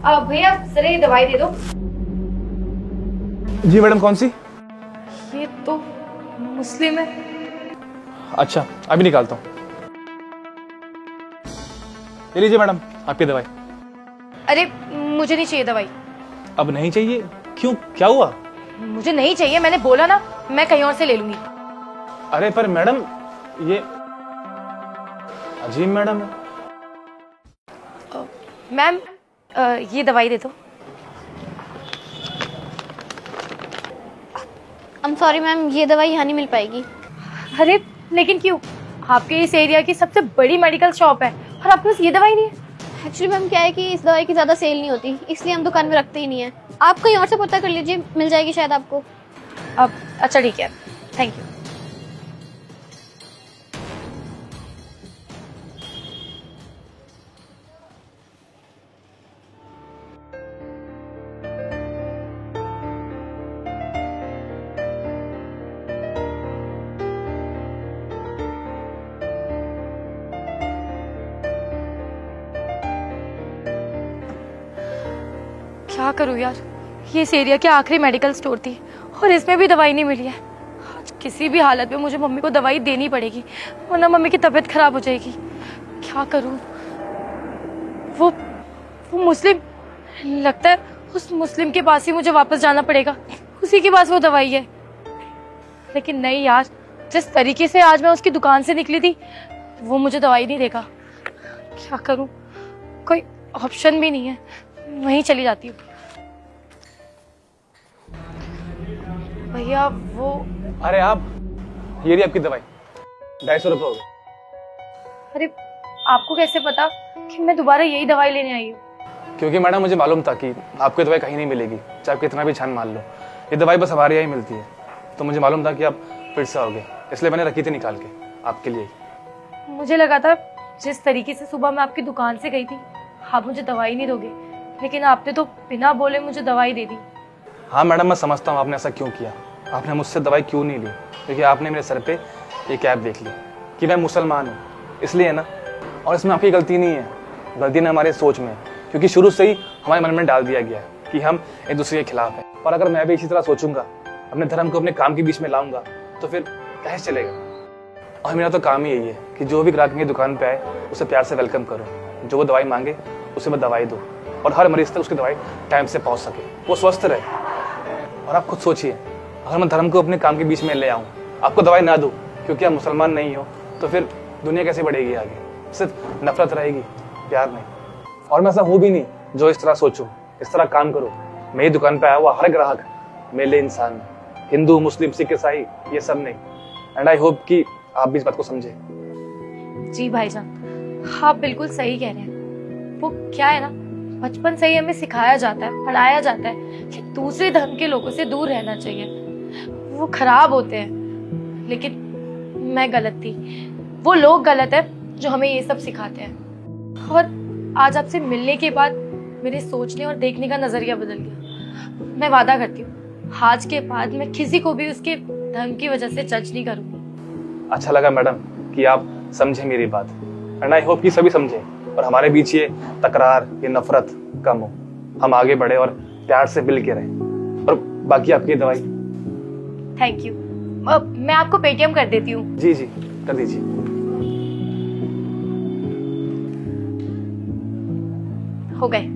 भैया जरा ये दवाई दे दो। जी मैडम, कौन सी? ये तो मुस्लिम है। अच्छा, अभी निकालता हूँ। ले लीजिए मैडम आपकी दवाई। अरे मुझे नहीं चाहिए दवाई। अब नहीं चाहिए? क्यों, क्या हुआ? मुझे नहीं चाहिए, मैंने बोला ना, मैं कहीं और से ले लूंगी। अरे पर मैडम, ये अजीब मैडम है। मैम ये दवाई दे दो। I'm sorry मैम, ये दवाई यहाँ नहीं मिल पाएगी। अरे लेकिन क्यों? आपके इस एरिया की सबसे बड़ी मेडिकल शॉप है और आपके पास ये दवाई नहीं है? एक्चुअली मैम क्या है कि इस दवाई की ज़्यादा सेल नहीं होती, इसलिए हम दुकान में रखते ही नहीं है। आप कहीं और से पता कर लीजिए, मिल जाएगी शायद आपको। अब अच्छा ठीक है, थैंक यू। क्या करूँ यार, ये इस एरिया के आखिरी मेडिकल स्टोर थी और इसमें भी दवाई नहीं मिली है। आज किसी भी हालत में मुझे मम्मी को दवाई देनी पड़ेगी, वरना मम्मी की तबीयत खराब हो जाएगी। क्या करूँ? वो मुस्लिम, लगता है उस मुस्लिम के पास ही मुझे वापस जाना पड़ेगा, उसी के पास वो दवाई है। लेकिन नहीं यार, जिस तरीके से आज मैं उसकी दुकान से निकली थी वो मुझे दवाई नहीं देगा। क्या करूँ, कोई ऑप्शन भी नहीं है, वहीं चली जाती हूँ। भैया वो, अरे आप, ये रही आपकी दवाई, 250 रुपये हो गए। अरे आपको कैसे पता कि मैं दोबारा यही दवाई लेने आई हूँ? क्योंकि मैडम मुझे मालूम था कि आपको दवाई कहीं नहीं मिलेगी, चाहे आप कितना भी छान मार लो। ये दवाई बस हमारे यहाँ ही मिलती है, तो मुझे मालूम था कि आप फिर से आओगे, इसलिए मैंने रखी थी निकाल के आपके लिए। मुझे लगा था जिस तरीके से सुबह मैं आपकी दुकान से गई थी आप मुझे दवाई नहीं दोगे, लेकिन आपने तो बिना बोले मुझे दवाई दे दी। हाँ मैडम, मैं समझता हूँ आपने ऐसा क्यों किया, आपने मुझसे दवाई क्यों नहीं ली, क्योंकि आपने मेरे सर पे एक ऐप देख ली कि मैं मुसलमान हूँ, इसलिए ना। और इसमें आपकी गलती नहीं है, गलती ना हमारे सोच में है, क्योंकि शुरू से ही हमारे मन में डाल दिया गया है कि हम एक दूसरे के खिलाफ हैं। और अगर मैं भी इसी तरह सोचूंगा, अपने धर्म को अपने काम के बीच में लाऊंगा, तो फिर कैसे चलेगा। और मेरा तो काम ही यही है कि जो भी ग्राहक मेरी दुकान पे आए उसे प्यार से वेलकम करो, जो वो दवाई मांगे उसे मैं दवाई दूँ, और हर मरीज तक उसकी दवाई टाइम से पहुँच सके, वो स्वस्थ रहे। और आप खुद सोचिए, अगर मैं धर्म को अपने काम के बीच में ले आऊँ, आपको दवाई ना दूँ क्योंकि आप मुसलमान नहीं हो, तो फिर दुनिया कैसे बढ़ेगी आगे? सिर्फ नफरत रहेगी, प्यार नहीं। और मैं ऐसा हूँ भी नहीं जो इस तरह सोचूं, इस तरह काम करूं। मेरी दुकान पे आया हुआ हर ग्राहक मेरे लिए इंसान है, हिंदू, मुस्लिम, सिख, ईसाई, ये सब नहीं। एंड आई होप कि आप भी इस बात को समझे। जी भाईजान, आप बिल्कुल सही कह रहे हैं। वो क्या है ना, बचपन से ही हमें सिखाया जाता है, पढ़ाया जाता है कि दूसरे धर्म के लोगों से दूर रहना चाहिए, वो खराब होते हैं। लेकिन मैं गलत थी, वो लोग गलत है जो हमें ये सब सिखाते हैं। और आज आपसे मिलने के बाद मेरे सोचने और देखने का नजरिया बदल गया। मैं वादा करती हूँ आज के बाद मैं किसी को भी उसके धर्म की वजह से जज नहीं करूँगी। अच्छा लगा मैडम कि आप समझे मेरी बात, एंड आई होप कि सभी समझे और हमारे बीच ये तकरार, ये नफरत कम हो, हम आगे बढ़े और प्यार से मिल के रहें। और बाकी आपकी दवाई। Thank you. मैं आपको पेटीएम कर देती हूँ। जी जी, कर दीजिए। हो गए।